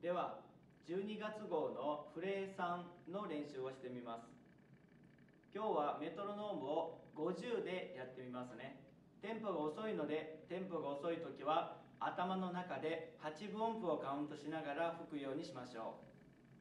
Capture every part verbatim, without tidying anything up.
ではじゅうにがつ号のフレーさんの練習をしてみます。今日はメトロノームをごじゅうでやってみますね。テンポが遅いので、テンポが遅い時は頭の中ではちぶ音符をカウントしながら吹くようにしましょう。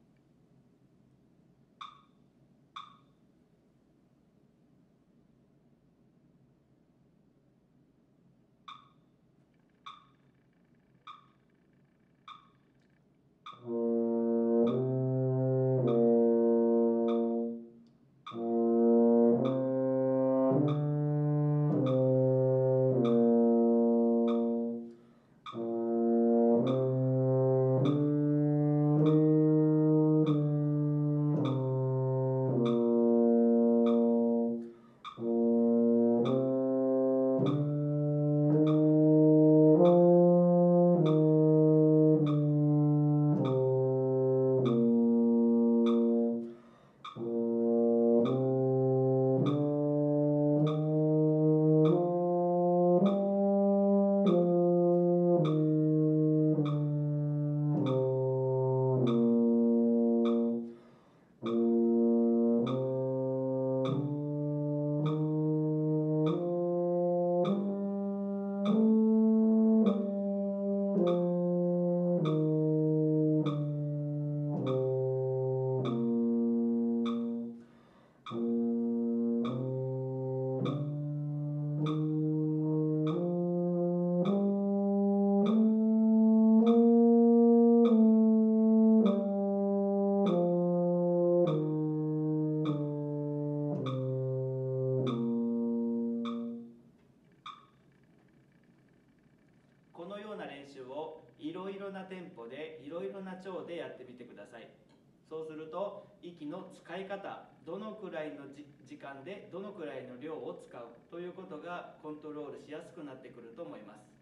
このような練習をいろいろなテンポでいろいろな調でやってみてください。そうすると息の使い方、どのくらいの時間でどのくらいの量を使うということがコントロールしやすくなってくると思います。